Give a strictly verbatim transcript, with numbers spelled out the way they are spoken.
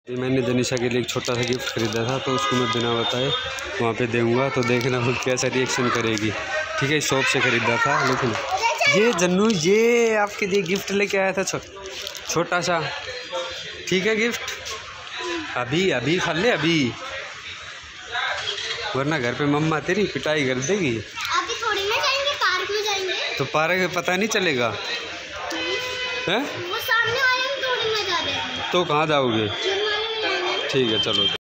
मैंने जनीशा के लिए एक छोटा सा गिफ्ट खरीदा था, तो उसको मैं बिना बताए वहाँ पे दूँगा, तो देखना वो कैसा रिएक्शन करेगी। ठीक है, शॉप से ख़रीदा था, लेकिन ये जन्नू ये आपके लिए गिफ्ट लेके आया था, छो, छोटा सा। ठीक है, गिफ्ट अभी अभी खा ले अभी, वरना घर पे मम्मा तेरी पिटाई कर देगी। अभी थोड़ी ना जाएंगे, पार्क में जाएंगे। तो पार्क में पता नहीं चलेगा हैं? वो सामने वाले में थोड़ी ना जा रहे हैं। तो कहाँ जाओगे? ठीक है, चलो।